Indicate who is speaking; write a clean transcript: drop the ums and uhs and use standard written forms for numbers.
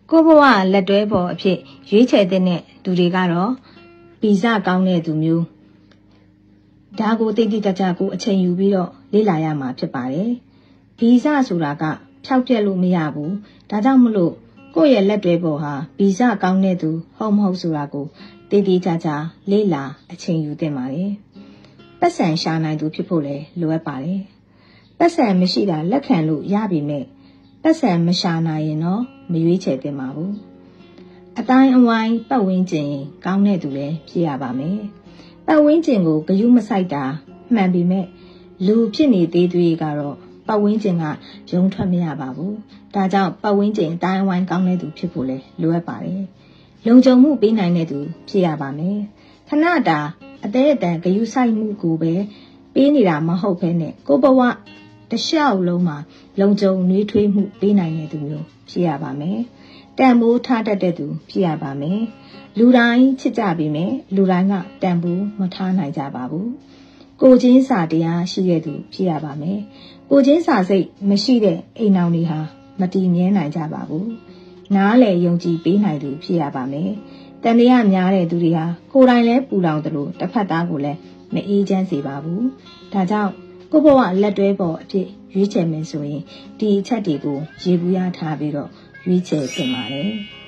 Speaker 1: ကိုဘဝလက်တွဲပေါ်အဖြစ်ရွေးချယ်တဲ့သူတွေကတော့ဗီဇကောင်းတဲ့သူမျိုးဒါကိုတိတိကျကျကိုအချိန်ယူပြီးတော့လေ့လာရမှာဖြစ်ပါတယ်ဗီဇဆိုတာကဖြောက်ပြက်လို့မရဘူးဒါကြောင့်မလို့ကိုယ့်ရဲ့လက်တွဲပေါ်ဟာဗီဇကောင်းတဲ့သူဟုတ်မဟုတ်ဆိုတာကိုတိတိကျကျလေ့လာအချိန်ယူသင့်ပါတယ်ပတ်စံရှာနိုင်သူဖြစ်ဖို့လည်းလိုအပ်ပါတယ်ပတ်စံမရှိတာလက်ခံလို့ရပြီမဲ့ပတ်စံမရှာနိုင်ရင်တော့မရွေးချယ်သင့်ပါဘူးအတိုင်းအဝိုင်းပတ်ဝန်းကျင်ကောင်းတဲ့သူလည်းဖြစ်ရပါမယ်ပတ်ဝန်းကျင်ကိုဂရုမစိုက်တာမှန်ပေမဲ့လူဖြစ်နေသေးတွေကတော့ပတ်ဝန်းကျင်ကယုံထွက်မရပါဘူးဒါကြောင့်ပတ်ဝန်းကျင်အတိုင်းအဝိုင်းကောင်းတဲ့သူဖြစ်ဖို့လည်းလိုအပ်ပါတယ်လုံခြုံမှုပေးနိုင်တဲ့သူဖြစ်ရပါမယ်ခဏတာအသေးအတန်ဂရုစိုက်မှုကိုပဲပေးနေတာမဟုတ်ဘဲနဲ့ကိုဘဝတလျှောက်လုံးမှာလုံခြုံနှွေးထွေးမှုပေးနိုင်တဲ့သူမျိုးဖြစ်ရပါမယ်တန်ဖိုးထားတတ်တဲ့သူဖြစ်ရပါမယ်လူတိုင်းချစ်ကြပြီမဲ့လူတိုင်းကတန်ဖိုးမထားနိုင်ကြပါဘူးကိုချင်းစာတရားရှိတဲ့သူဖြစ်ရပါမယ်ကိုချင်းစာစိတ်မရှိတဲ့အိမ်အောင်တွေဟာမတည်မြဲနိုင်ကြပါဘူးနားလေယုံကြည်ပေးနိုင်သူဖြစ်ရပါမယ်တန်တရားများတဲ့သူတွေဟာကိုယ်တိုင်လည်းပူလောင်တယ်လို့တစ်ဖက်သားကိုလည်းမအေးချမ်းစေပါဘူးဒါကြောင့်ကိုဘဝလက်တွဲပေါ်အဖြစ်ရွေးချယ်မယ်ဆိုရင်ဒီအချက်တွေကိုရေဘူးရထားပြီးတော့ရွေးချယ်သင့်ပါတယ်